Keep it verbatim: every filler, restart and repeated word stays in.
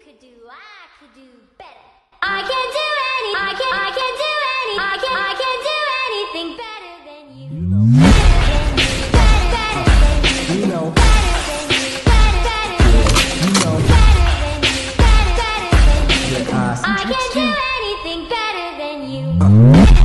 could do, I could do better. I can do any, I can, I can do any, I can, I can do anything better than you. You know. Better, better than you. You know. Better than you. Better, better than you. You know. Better than you. Better, better than you. Yeah, uh, I can tricks do too. anything better than you. Uh.